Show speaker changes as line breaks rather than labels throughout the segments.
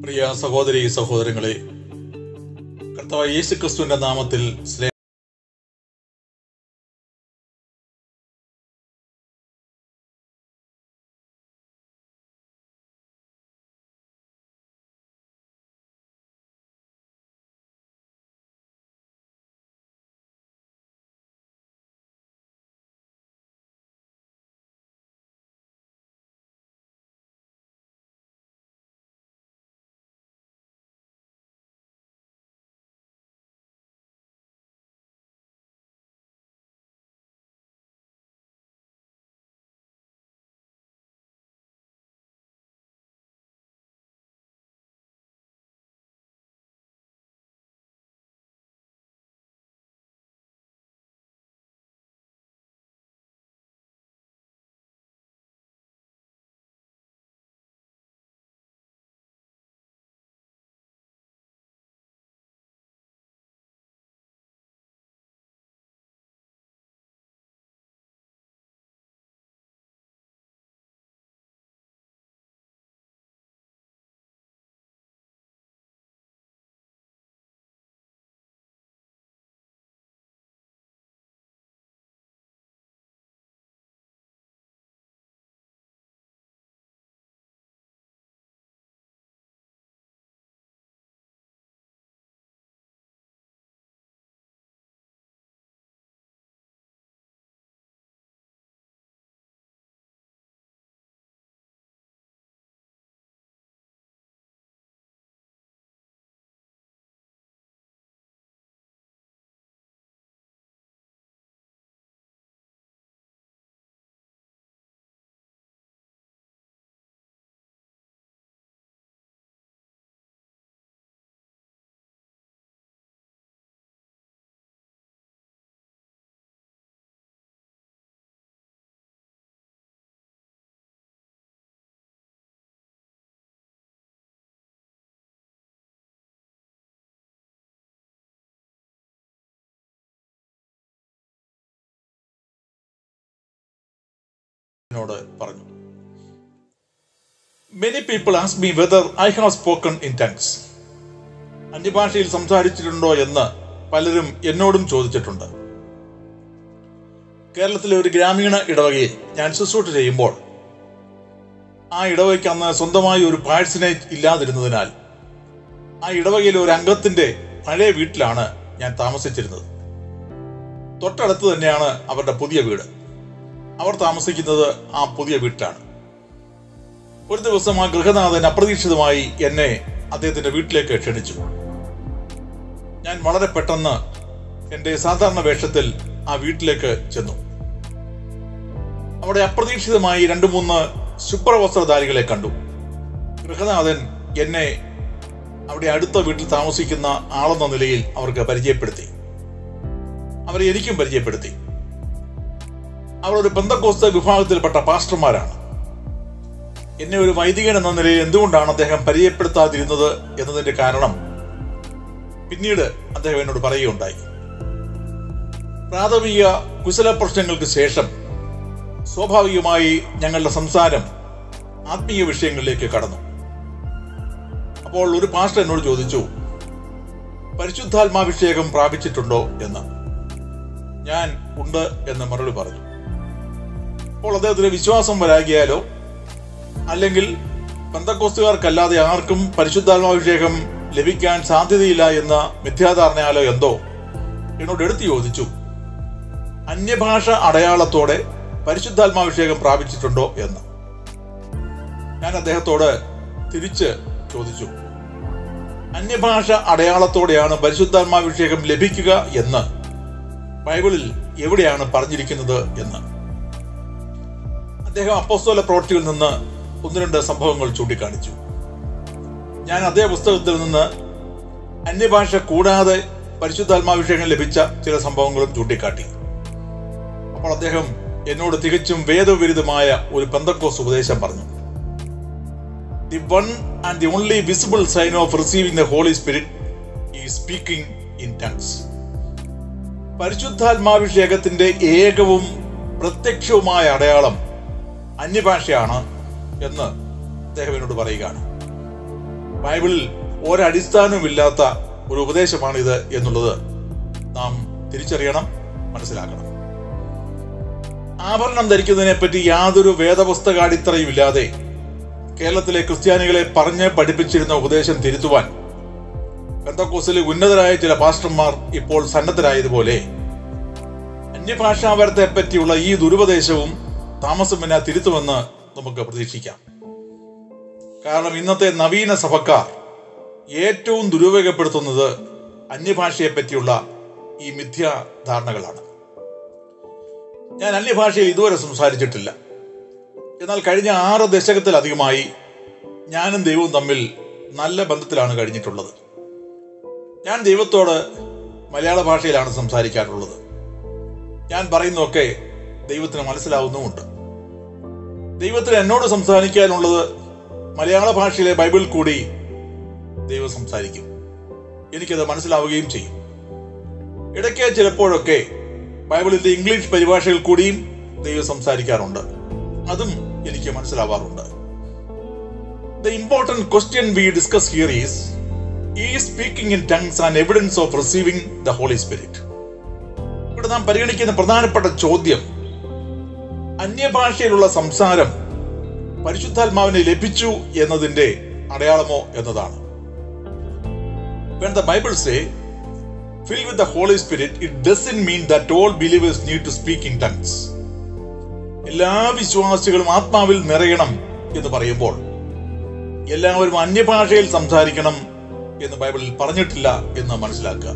പ്രിയ സഹോദരി സഹോദരങ്ങളെ, കർത്താവായ യേശുക്രിസ്തുവിന്റെ നാമത്തിൽ പറഞ്ഞു. Many people ask me whether I have spoken in tongues. അന്യഭാഷയിൽ സംസാരിച്ചിട്ടുണ്ടോ എന്ന് പലരും എന്നോടും ചോദിച്ചിട്ടുണ്ട്. കേരളത്തിലെ ഒരു ഗ്രാമീണ ഇടവകയിൽ ഞാൻ ശുശ്രൂഷ ചെയ്യുമ്പോൾ ആ ഇടവകയ്ക്ക് അന്ന് സ്വന്തമായി ഒരു പാഴ്സനേജ് ഇല്ലാതിരുന്നതിനാൽ ആ ഇടവകയിലെ ഒരു അംഗത്തിന്റെ പഴയ വീട്ടിലാണ് ഞാൻ താമസിച്ചിരുന്നത്. തൊട്ടടുത്ത് തന്നെയാണ് അവരുടെ പുതിയ വീട്. അവർ താമസിക്കുന്നത് ആ പുതിയ വീട്ടിലാണ്. ഒരു ദിവസം ആ ഗൃഹനാഥൻ അപ്രതീക്ഷിതമായി എന്നെ അദ്ദേഹത്തിന്റെ വീട്ടിലേക്ക് ക്ഷണിച്ചു. ഞാൻ വളരെ പെട്ടെന്ന് എൻ്റെ സാധാരണ വേഷത്തിൽ ആ വീട്ടിലേക്ക് ചെന്നു. അവിടെ അപ്രതീക്ഷിതമായി 2-3 ശുഭ്രവസ്ത്രധാരികളെ കണ്ടു. ഗൃഹനാഥൻ എന്നെ അവിടെ അടുത്ത വീട്ടിൽ താമസിക്കുന്ന ആളെന്ന നിലയിൽ അവർക്ക് പരിചയപ്പെടുത്തി. അവരെ എനിക്കും പരിചയപ്പെടുത്തി. അവർ ഒരു പെന്തക്കോസ്ത് വിഭാഗത്തിൽപ്പെട്ട പാസ്റ്റർമാരാണ്. എന്നെ ഒരു വൈദികൻ എന്ന നിലയിൽ എന്തുകൊണ്ടാണ് അദ്ദേഹം പരിചയപ്പെടുത്താതിരുന്നത് എന്നതിന്റെ കാരണം പിന്നീട് അദ്ദേഹം എന്നോട് പറയുകയുണ്ടായി. പ്രാഥമിക കുശല പ്രശ്നങ്ങൾക്ക് ശേഷം സ്വാഭാവികമായി ഞങ്ങളുടെ സംസാരം ആത്മീയ വിഷയങ്ങളിലേക്ക് കടന്നു. അപ്പോൾ ഒരു പാസ്റ്റർ എന്നോട് ചോദിച്ചു, പരിശുദ്ധാത്മാഭിഷേകം പ്രാപിച്ചിട്ടുണ്ടോ എന്ന്. ഞാൻ ഉണ്ട് എന്ന് മറുപടി പറഞ്ഞു. അപ്പോൾ അദ്ദേഹത്തിന് വിശ്വാസം വരാകിയാലോ അല്ലെങ്കിൽ പെന്തക്കോസ്തുകാർക്കല്ലാതെ ആർക്കും പരിശുദ്ധാത്മാഭിഷേകം ലഭിക്കാൻ സാധ്യതയില്ല എന്ന മിഥ്യാധാരണയാലോ എന്തോ എന്നോട് എടുത്തു ചോദിച്ചു, അന്യഭാഷ അടയാളത്തോടെ പരിശുദ്ധാത്മാഭിഷേകം പ്രാപിച്ചിട്ടുണ്ടോ എന്ന്. ഞാൻ അദ്ദേഹത്തോട് തിരിച്ച് ചോദിച്ചു, അന്യഭാഷ അടയാളത്തോടെയാണ് പരിശുദ്ധാത്മാഭിഷേകം ലഭിക്കുക എന്ന് ബൈബിളിൽ എവിടെയാണ് പറഞ്ഞിരിക്കുന്നത് എന്ന്. അദ്ദേഹം അപ്പോസ്തല പ്രവൃത്തിയിൽ നിന്ന് 1-2 സംഭവങ്ങൾ ചൂണ്ടിക്കാണിച്ചു. ഞാൻ അതേ പുസ്തകത്തിൽ നിന്ന് അന്യഭാഷ കൂടാതെ പരിശുദ്ധാത്മാഭിഷേകം ലഭിച്ച ചില സംഭവങ്ങളും ചൂണ്ടിക്കാട്ടി. അപ്പോൾ അദ്ദേഹം എന്നോട് തികച്ചും വേദവിരുദ്ധമായ ഒരു പെന്തക്കോസ്ത് ഉപദേശം പറഞ്ഞു. The one and the only visible sign of receiving the Holy Spirit is speaking in tongues. പരിശുദ്ധാത്മാഭിഷേകത്തിന്റെ ഏകവും പ്രത്യക്ഷവുമായ അടയാളം അന്യഭാഷയാണ് എന്ന് അദ്ദേഹം എന്നോട് പറയുകയാണ്. ബൈബിളിൽ ഒരടിസ്ഥാനവുമില്ലാത്ത ഒരു ഉപദേശമാണിത് എന്നുള്ളത് നാം തിരിച്ചറിയണം, മനസ്സിലാക്കണം. ആഭരണം ധരിക്കുന്നതിനെ പറ്റി യാതൊരു വേദപുസ്തകാടിത്തറയും ഇല്ലാതെ കേരളത്തിലെ ക്രിസ്ത്യാനികളെ പറഞ്ഞ് പഠിപ്പിച്ചിരുന്ന ഉപദേശം തിരുത്തുവാൻ പെന്തക്കോസ്തിലെ ഉന്നതരായ ചില പാസ്റ്റർമാർ ഇപ്പോൾ സന്നദ്ധരായതുപോലെ അന്യഭാഷാപരത്തെ പറ്റിയുള്ള ഈ ദുരുപദേശവും താമസമെന്ന തിരുത്തുമെന്ന് നമുക്ക് പ്രതീക്ഷിക്കാം. കാരണം ഇന്നത്തെ നവീന സഭക്കാർ ഏറ്റവും ദുരുപയോഗപ്പെടുത്തുന്നത് അന്യഭാഷയെ പറ്റിയുള്ള ഈ മിഥ്യാധാരണകളാണ്. ഞാൻ അന്യഭാഷയിൽ ഇതുവരെ സംസാരിച്ചിട്ടില്ല. എന്നാൽ കഴിഞ്ഞ 6 ദശകത്തിലധികമായി ഞാനും ദൈവവും തമ്മിൽ നല്ല ബന്ധത്തിലാണ് കഴിഞ്ഞിട്ടുള്ളത്. ഞാൻ ദൈവത്തോട് മലയാള ഭാഷയിലാണ് സംസാരിക്കാറുള്ളത്. ഞാൻ പറയുന്നതൊക്കെ ദൈവത്തിന് മനസ്സിലാവുന്നുമുണ്ട്. ദൈവത്തിന് എന്നോട് സംസാരിക്കാനുള്ളത് മലയാള ഭാഷയിലെ ബൈബിൾ കൂടി ദൈവം സംസാരിക്കും. എനിക്കത് മനസ്സിലാവുകയും ചെയ്യും. ഇടയ്ക്ക് ചിലപ്പോഴൊക്കെ ബൈബിളിന്റെ ഇംഗ്ലീഷ് പരിഭാഷകൾ കൂടിയും ദൈവം സംസാരിക്കാറുണ്ട്. അതും എനിക്ക് മനസ്സിലാവാറുണ്ട്. The important question we discuss here is speaking in tongues an evidence of receiving the Holy Spirit? ഇവിടെ നാം പരിഗണിക്കുന്ന പ്രധാനപ്പെട്ട ചോദ്യം അന്യഭാഷയിലുള്ള സംസാരം പരിശുദ്ധാത്മാവിനെ ലഭിച്ചു എന്നതിന്റെ അടയാളമോ എന്നതാണ്. When the Bible say filled with the Holy Spirit, it doesn't mean that all believers need to speak in tongues. എല്ലാ വിശ്വാസികളും ആത്മാവിൽ നിറയണം എന്ന് പറയുമ്പോൾ എല്ലാവരും അന്യഭാഷയിൽ സംസാരിക്കണം എന്ന് ബൈബിളിൽ പറഞ്ഞിട്ടില്ല എന്ന് മനസ്സിലാക്കുക.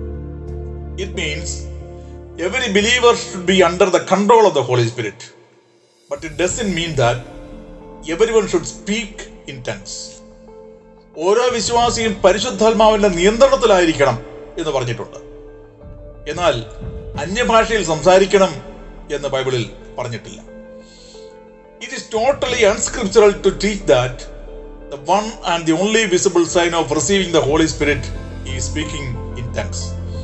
It means every believer should be under the control of the Holy Spirit, but it doesn't mean that everyone should speak in tongues. ഓരോ വിശ്വാസിയും പരിശുദ്ധാത്മാവിന്റെ നിയന്ത്രണത്തിലായിരിക്കണം എന്ന് പറഞ്ഞിട്ടുണ്ട്. എന്നാൽ അന്യഭാഷയിൽ സംസാരിക്കണം എന്ന് ബൈബിളിൽ പറഞ്ഞിട്ടില്ല. It is totally unscriptural to teach that the one and the only visible sign of receiving the Holy Spirit is speaking in tongues.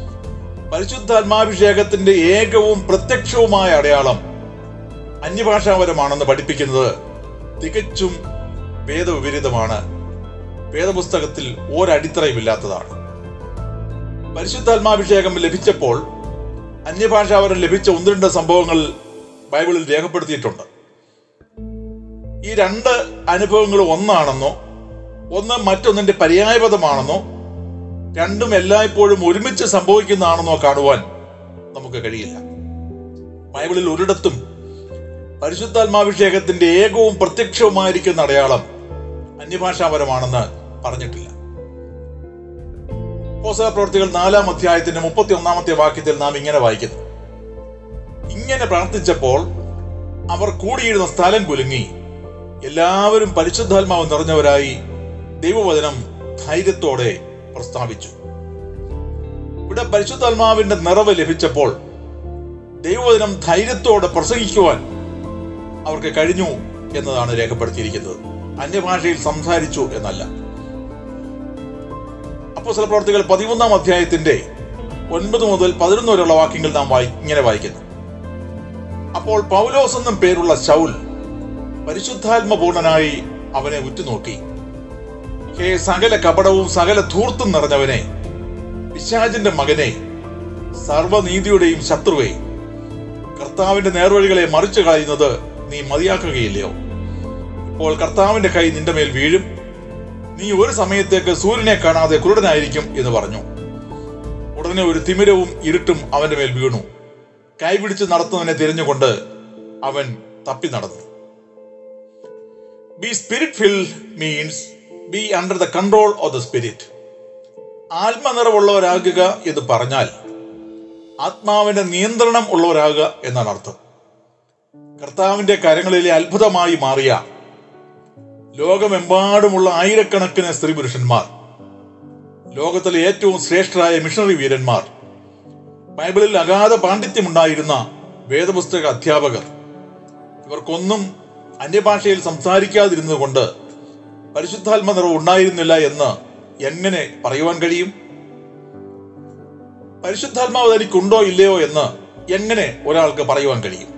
പരിശുദ്ധാത്മാഭിഷേകത്തിന്റെ ഏകവും പ്രത്യക്ഷവുമായ അടയാളം അന്യഭാഷാപരമാണെന്ന് പഠിപ്പിക്കുന്നത് തികച്ചും വേദവിപരീതമാണ്. വേദപുസ്തകത്തിൽ ഒരടിത്തറയുമില്ലാത്തതാണ്. പരിശുദ്ധാത്മാഭിഷേകം ലഭിച്ചപ്പോൾ അന്യഭാഷാപരം ലഭിച്ച 1-2 സംഭവങ്ങൾ ബൈബിളിൽ രേഖപ്പെടുത്തിയിട്ടുണ്ട്. ഈ 2 അനുഭവങ്ങൾ ഒന്നാണെന്നോ ഒന്ന് മറ്റൊന്നിന്റെ പര്യായപദമാണെന്നോ രണ്ടും എല്ലായ്പ്പോഴും ഒരുമിച്ച് സംഭവിക്കുന്നതാണെന്നോ കാണുവാൻ നമുക്ക് കഴിയില്ല. ബൈബിളിൽ ഒരിടത്തും പരിശുദ്ധാത്മാഭിഷേകത്തിന്റെ ഏകവും പ്രത്യക്ഷവുമായിരിക്കുന്ന അടയാളം അന്യഭാഷാപരമാണെന്ന് പറഞ്ഞിട്ടില്ല. അപ്പോസ്തലപ്രവൃത്തികൾ 4-ാം അധ്യായത്തിന്റെ 31-ാമത്തെ വാക്യത്തിൽ നാം ഇങ്ങനെ വായിക്കുന്നു: ഇങ്ങനെ പ്രാർത്ഥിച്ചപ്പോൾ അവർ കൂടിയിരുന്ന സ്ഥലം കുലുങ്ങി, എല്ലാവരും പരിശുദ്ധാത്മാവ് നിറഞ്ഞവരായി ദൈവവചനം ധൈര്യത്തോടെ പ്രസ്താവിച്ചു. ഇവിടെ പരിശുദ്ധാത്മാവിന്റെ നിറവ് ലഭിച്ചപ്പോൾ ദൈവവചനം ധൈര്യത്തോടെ പ്രസംഗിക്കുവാൻ അവർക്ക് കഴിഞ്ഞു എന്നതാണ് രേഖപ്പെടുത്തിയിരിക്കുന്നത്. അന്യഭാഷയിൽ സംസാരിച്ചു എന്നല്ല. അപ്പോസ്തലപ്രവൃത്തികൾ 13-ാം അധ്യായത്തിന്റെ 9 മുതൽ 11 വരെയുള്ള വാക്യങ്ങൾ നാം ഇങ്ങനെ വായിക്കുന്നു: അപ്പോൾ പൗലോസ് എന്നും പേരുള്ള ശൗൽ പരിശുദ്ധാത്മപൂർണനായി അവനെ ഉറ്റുനോക്കി, ഹേ സകല കപടവും സകല ധൂർത്തും നിറഞ്ഞവനെ, പിശാചിന്റെ മകനെ, സർവനീതിയുടെയും ശത്രുവേ, കർത്താവിന്റെ നേർവഴികളെ മറിച്ചു കളയുന്നത് നീ മതിയാക്കുകയില്ലയോ? ഇപ്പോൾ കർത്താവിന്റെ കൈ നിന്റെ മേൽ വീഴും, നീ ഒരു സമയത്തേക്ക് സൂര്യനെ കാണാതെ കുരുടനായിരിക്കും എന്ന് പറഞ്ഞു. ഉടനെ ഒരു തിമിരവും ഇരുട്ടും അവന്റെ മേൽ വീണു. കൈപിടിച്ച് നടത്തുന്നവനെ തിരഞ്ഞുകൊണ്ട് അവൻ തപ്പി നടന്നു. Be spirit filled means be under the control of the spirit. ആത്മനിറവുള്ളവരാകുക എന്ന് പറഞ്ഞാൽ ആത്മാവിന്റെ നിയന്ത്രണം ഉള്ളവരാകുക എന്നാണ് അർത്ഥം. കർത്താവിന്റെ കരങ്ങളിലെ അത്ഭുതമായി മാറിയ ലോകമെമ്പാടുമുള്ള ആയിരക്കണക്കിന് സ്ത്രീ പുരുഷന്മാർ, ലോകത്തിലെ ഏറ്റവും ശ്രേഷ്ഠരായ മിഷണറി വീരന്മാർ, ബൈബിളിൽ അഗാധ പാണ്ഡിത്യമുണ്ടായിരുന്ന വേദപുസ്തക അധ്യാപകർ, ഇവർക്കൊന്നും അന്യഭാഷയിൽ സംസാരിക്കാതിരുന്നത് കൊണ്ട് പരിശുദ്ധാത്മ നിറവ് ഉണ്ടായിരുന്നില്ല എന്ന് എങ്ങനെ പറയുവാൻ കഴിയും? പരിശുദ്ധാത്മാവ് തനിക്കുണ്ടോ ഇല്ലയോ എന്ന് എങ്ങനെ ഒരാൾക്ക് പറയുവാൻ കഴിയും?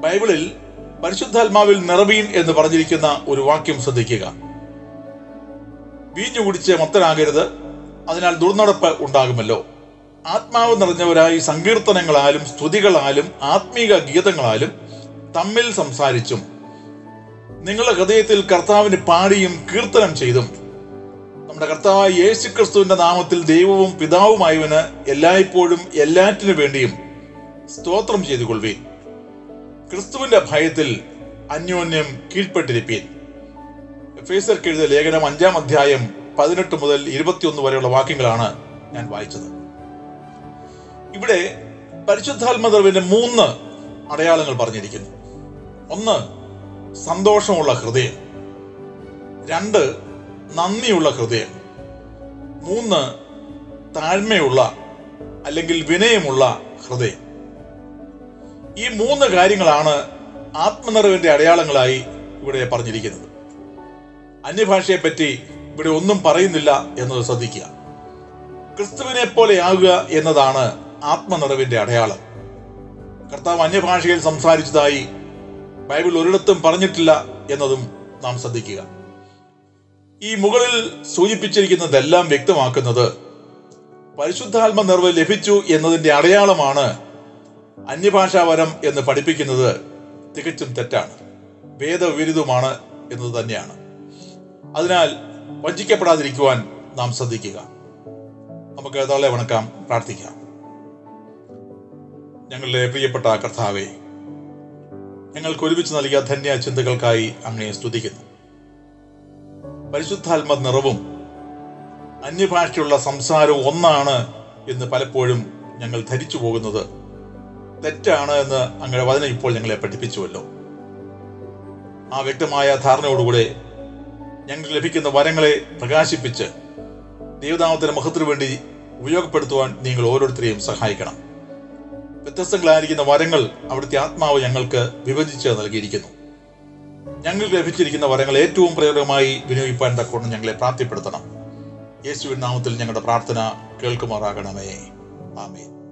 ബൈബിളിൽ പരിശുദ്ധാത്മാവിൽ നിറവീൻ എന്ന് പറഞ്ഞിരിക്കുന്ന ഒരു വാക്യം ശ്രദ്ധിക്കുക. വീഞ്ഞു കുടിച്ച് മത്തനാകരുത്, അതിനാൽ ദുർനടപ്പ് ഉണ്ടാകുമല്ലോ. ആത്മാവ് നിറഞ്ഞവരായി സങ്കീർത്തനങ്ങളാലും സ്തുതികളാലും ആത്മീക ഗീതങ്ങളാലും തമ്മിൽ സംസാരിച്ചും നിങ്ങളുടെ ഹൃദയത്തിൽ കർത്താവിന് പാടിയും കീർത്തനം ചെയ്തും നമ്മുടെ കർത്താവായ യേശുക്രിസ്തുവിന്റെ നാമത്തിൽ ദൈവവും പിതാവുമായവന് എല്ലായ്പ്പോഴും എല്ലാറ്റിനു വേണ്ടിയും സ്തോത്രം ചെയ്തു കൊള്ളുവീൻ. ക്രിസ്തുവിന്റെ ഭയത്തിൽ അന്യോന്യം കീഴ്പ്പെട്ടിരിപ്പീൻ. എഫേസ്യർക്ക് എഴുതിയ ലേഖനം 5-ാം അധ്യായം 18 മുതൽ 21 വരെയുള്ള വാക്യങ്ങളാണ് ഞാൻ വായിച്ചത്. ഇവിടെ പരിശുദ്ധാത്മനിറവിന്റെ 3 അടയാളങ്ങൾ പറഞ്ഞിരിക്കുന്നു. 1, സന്തോഷമുള്ള ഹൃദയം. 2, നന്ദിയുള്ള ഹൃദയം. 3, താഴ്മയുള്ള അല്ലെങ്കിൽ വിനയമുള്ള ഹൃദയം. ഈ 3 കാര്യങ്ങളാണ് ആത്മനിറവിന്റെ അടയാളങ്ങളായി ഇവിടെ പറഞ്ഞിരിക്കുന്നത്. അന്യഭാഷയെ പറ്റി ഇവിടെ ഒന്നും പറയുന്നില്ല എന്നത് ശ്രദ്ധിക്കുക. ക്രിസ്തുവിനെ പോലെ ആകുക എന്നതാണ് ആത്മനിറവിന്റെ അടയാളം. കർത്താവ് അന്യഭാഷയിൽ സംസാരിച്ചതായി ബൈബിൾ ഒരിടത്തും പറഞ്ഞിട്ടില്ല എന്നതും നാം ശ്രദ്ധിക്കുക. ഈ മുകളിൽ സൂചിപ്പിച്ചിരിക്കുന്നതെല്ലാം വ്യക്തമാക്കുന്നത് പരിശുദ്ധാത്മ നിറവ് ലഭിച്ചു എന്നതിന്റെ അടയാളമാണ് അന്യഭാഷാവരം എന്ന് പഠിപ്പിക്കുന്നത് തികച്ചും തെറ്റാണ്, വേദവിരുദ്ധമാണ് എന്നത് തന്നെയാണ്. അതിനാൽ വഞ്ചിക്കപ്പെടാതിരിക്കുവാൻ നാം ശ്രദ്ധിക്കുക. നമുക്ക് തള്ളെ വണക്കാം, പ്രാർത്ഥിക്കാം. ഞങ്ങളുടെ പ്രിയപ്പെട്ട കർത്താവേ, ഞങ്ങൾക്ക് ഒരുമിച്ച് നൽകിയ ധന്യ ചിന്തകൾക്കായി അങ്ങയെ സ്തുതിക്കുന്നു. പരിശുദ്ധാത്മ നിറവും അന്യഭാഷയുള്ള സംസാരവും ഒന്നാണ് എന്ന് പലപ്പോഴും ഞങ്ങൾ ധരിച്ചു പോകുന്നത് തെറ്റാണ് എന്ന് അങ്ങയുടെ വചനം ഇപ്പോൾ ഞങ്ങളെ പഠിപ്പിച്ചുവല്ലോ. ആ വ്യക്തമായ ധാരണയോടുകൂടെ ഞങ്ങൾക്ക് ലഭിക്കുന്ന വരങ്ങളെ പ്രകാശിപ്പിച്ച് ദൈവനാമത്തിന്റെ മഹത്വത്തിനു വേണ്ടി ഉപയോഗപ്പെടുത്തുവാൻ നിങ്ങൾ ഓരോരുത്തരെയും സഹായിക്കണം. വ്യത്യസ്തങ്ങളായിരിക്കുന്ന വരങ്ങൾ അവിടുത്തെ ആത്മാവ് ഞങ്ങൾക്ക് വിഭജിച്ച് നൽകിയിരിക്കുന്നു. ഞങ്ങൾക്ക് ലഭിച്ചിരിക്കുന്ന വരങ്ങൾ ഏറ്റവും പ്രയോജനമായി വിനിയോഗിക്കാൻ തക്കവണ്ണം ഞങ്ങളെ പ്രാപ്തിപ്പെടുത്തണം. യേശുവിൻ നാമത്തിൽ ഞങ്ങളുടെ പ്രാർത്ഥന കേൾക്കുമാറാകണമേ. ആമേൻ.